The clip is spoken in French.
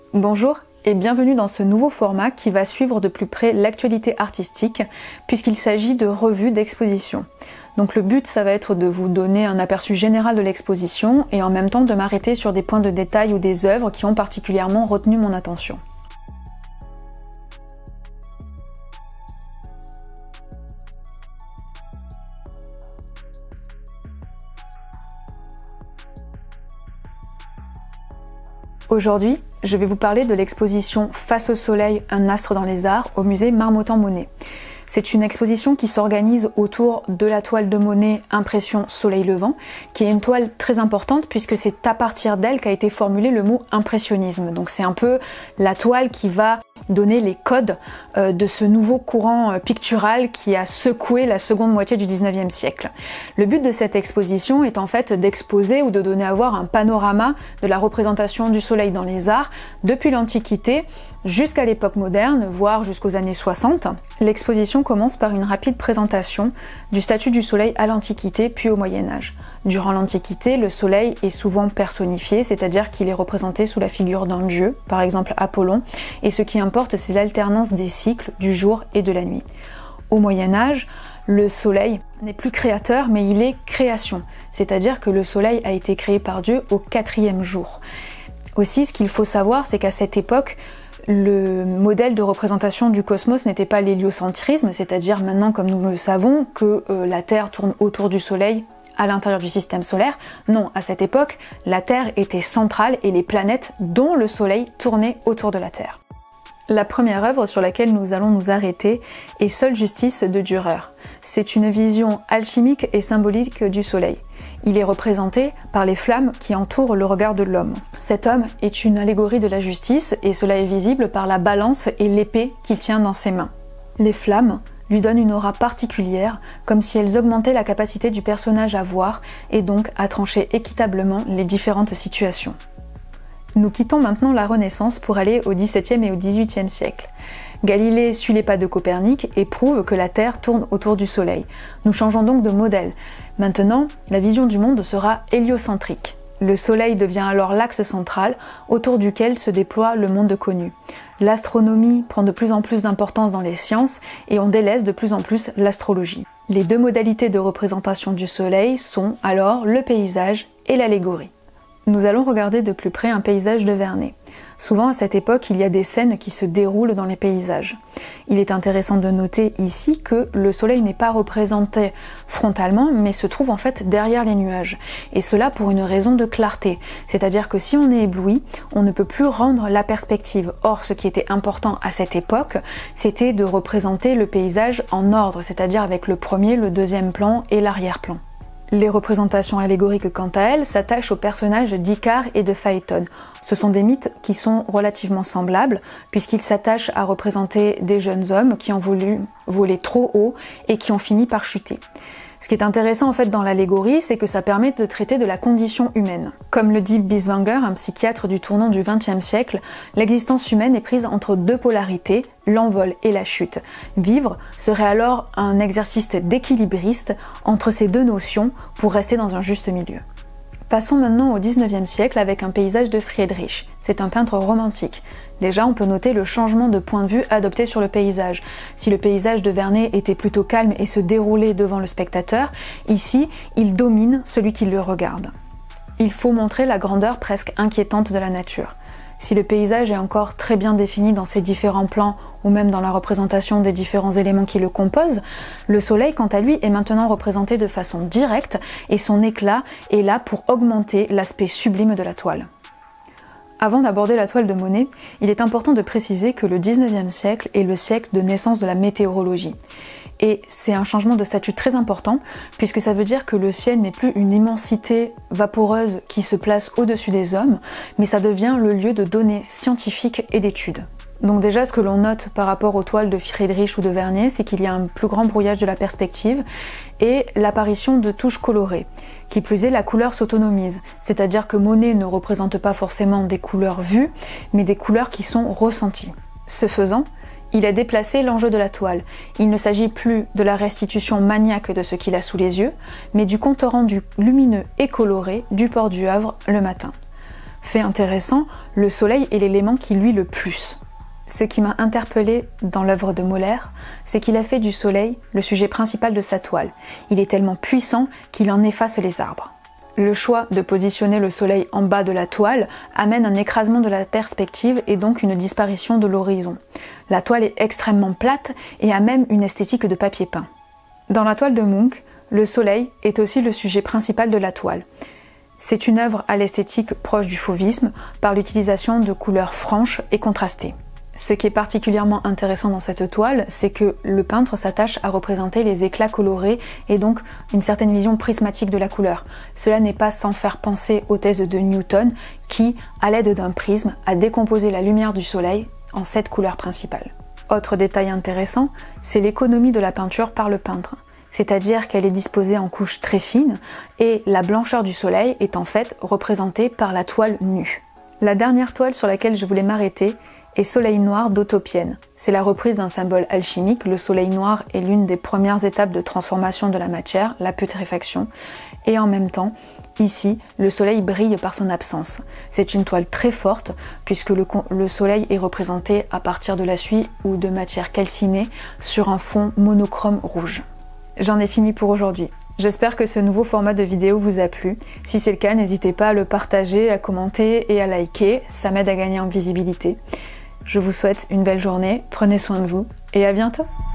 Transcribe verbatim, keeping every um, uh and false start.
Bonjour et bienvenue dans ce nouveau format qui va suivre de plus près l'actualité artistique puisqu'il s'agit de revues d'exposition. Donc le but ça va être de vous donner un aperçu général de l'exposition et en même temps de m'arrêter sur des points de détail ou des œuvres qui ont particulièrement retenu mon attention. Aujourd'hui, je vais vous parler de l'exposition Face au soleil, un astre dans les arts au musée Marmottan-Monet. C'est une exposition qui s'organise autour de la toile de Monet Impression Soleil Levant, qui est une toile très importante puisque c'est à partir d'elle qu'a été formulé le mot impressionnisme. Donc c'est un peu la toile qui va donner les codes euh, de ce nouveau courant euh, pictural qui a secoué la seconde moitié du dix-neuvième siècle. Le but de cette exposition est en fait d'exposer ou de donner à voir un panorama de la représentation du soleil dans les arts depuis l'Antiquité jusqu'à l'époque moderne, voire jusqu'aux années soixante. L'exposition commence par une rapide présentation du statut du soleil à l'Antiquité puis au Moyen-Âge. Durant l'Antiquité, le soleil est souvent personnifié, c'est-à-dire qu'il est représenté sous la figure d'un dieu, par exemple Apollon, et ce qui importe c'est l'alternance des cycles du jour et de la nuit. Au Moyen-Âge, le soleil n'est plus créateur, mais il est création, c'est-à-dire que le soleil a été créé par Dieu au quatrième jour. Aussi, ce qu'il faut savoir, c'est qu'à cette époque, le modèle de représentation du cosmos n'était pas l'héliocentrisme, c'est-à-dire maintenant comme nous le savons que euh, la Terre tourne autour du Soleil à l'intérieur du système solaire. Non, à cette époque, la Terre était centrale et les planètes, dont le Soleil, tournaient autour de la Terre. La première œuvre sur laquelle nous allons nous arrêter est Seule Justice de Dürer. C'est une vision alchimique et symbolique du Soleil. Il est représenté par les flammes qui entourent le regard de l'homme. Cet homme est une allégorie de la justice et cela est visible par la balance et l'épée qu'il tient dans ses mains. Les flammes lui donnent une aura particulière, comme si elles augmentaient la capacité du personnage à voir et donc à trancher équitablement les différentes situations. Nous quittons maintenant la Renaissance pour aller au dix-septième et au dix-huitième siècle. Galilée suit les pas de Copernic et prouve que la Terre tourne autour du Soleil. Nous changeons donc de modèle. Maintenant, la vision du monde sera héliocentrique. Le Soleil devient alors l'axe central autour duquel se déploie le monde connu. L'astronomie prend de plus en plus d'importance dans les sciences et on délaisse de plus en plus l'astrologie. Les deux modalités de représentation du Soleil sont alors le paysage et l'allégorie. Nous allons regarder de plus près un paysage de Vernet. Souvent à cette époque, il y a des scènes qui se déroulent dans les paysages. Il est intéressant de noter ici que le soleil n'est pas représenté frontalement, mais se trouve en fait derrière les nuages. Et cela pour une raison de clarté. C'est-à-dire que si on est ébloui, on ne peut plus rendre la perspective. Or, ce qui était important à cette époque, c'était de représenter le paysage en ordre, c'est-à-dire avec le premier, le deuxième plan et l'arrière-plan. Les représentations allégoriques, quant à elles, s'attachent aux personnages d'Icare et de Phaéton. Ce sont des mythes qui sont relativement semblables, puisqu'ils s'attachent à représenter des jeunes hommes qui ont voulu voler trop haut et qui ont fini par chuter. Ce qui est intéressant en fait dans l'allégorie, c'est que ça permet de traiter de la condition humaine. Comme le dit Bieswanger, un psychiatre du tournant du vingtième siècle, l'existence humaine est prise entre deux polarités, l'envol et la chute. Vivre serait alors un exercice d'équilibriste entre ces deux notions pour rester dans un juste milieu. Passons maintenant au dix-neuvième siècle avec un paysage de Friedrich. C'est un peintre romantique. Déjà, on peut noter le changement de point de vue adopté sur le paysage. Si le paysage de Vernet était plutôt calme et se déroulait devant le spectateur, ici, il domine celui qui le regarde. Il faut montrer la grandeur presque inquiétante de la nature. Si le paysage est encore très bien défini dans ses différents plans ou même dans la représentation des différents éléments qui le composent, le soleil quant à lui est maintenant représenté de façon directe et son éclat est là pour augmenter l'aspect sublime de la toile. Avant d'aborder la toile de Monet, il est important de préciser que le dix-neuvième siècle est le siècle de naissance de la météorologie. Et c'est un changement de statut très important, puisque ça veut dire que le ciel n'est plus une immensité vaporeuse qui se place au-dessus des hommes, mais ça devient le lieu de données scientifiques et d'études. Donc déjà, ce que l'on note par rapport aux toiles de Friedrich ou de Vernet, c'est qu'il y a un plus grand brouillage de la perspective et l'apparition de touches colorées. Qui plus est, la couleur s'autonomise, c'est-à-dire que Monet ne représente pas forcément des couleurs vues, mais des couleurs qui sont ressenties. Ce faisant, il a déplacé l'enjeu de la toile. Il ne s'agit plus de la restitution maniaque de ce qu'il a sous les yeux, mais du compte rendu lumineux et coloré du port du Havre le matin. Fait intéressant, le soleil est l'élément qui luit le plus. Ce qui m'a interpellée dans l'œuvre de Molaire, c'est qu'il a fait du soleil le sujet principal de sa toile. Il est tellement puissant qu'il en efface les arbres. Le choix de positionner le soleil en bas de la toile amène un écrasement de la perspective et donc une disparition de l'horizon. La toile est extrêmement plate et a même une esthétique de papier peint. Dans la toile de Munch, le soleil est aussi le sujet principal de la toile. C'est une œuvre à l'esthétique proche du fauvisme par l'utilisation de couleurs franches et contrastées. Ce qui est particulièrement intéressant dans cette toile, c'est que le peintre s'attache à représenter les éclats colorés et donc une certaine vision prismatique de la couleur. Cela n'est pas sans faire penser aux thèses de Newton qui, à l'aide d'un prisme, a décomposé la lumière du soleil en sept couleurs principales. Autre détail intéressant, c'est l'économie de la peinture par le peintre. C'est-à-dire qu'elle est disposée en couches très fines et la blancheur du soleil est en fait représentée par la toile nue. La dernière toile sur laquelle je voulais m'arrêter est Soleil noir d'Autopienne. C'est la reprise d'un symbole alchimique. Le soleil noir est l'une des premières étapes de transformation de la matière, la putréfaction, et en même temps, ici, le soleil brille par son absence. C'est une toile très forte puisque le, le soleil est représenté à partir de la suie ou de matière calcinée sur un fond monochrome rouge. J'en ai fini pour aujourd'hui. J'espère que ce nouveau format de vidéo vous a plu. Si c'est le cas, n'hésitez pas à le partager, à commenter et à liker, ça m'aide à gagner en visibilité. Je vous souhaite une belle journée, prenez soin de vous et à bientôt!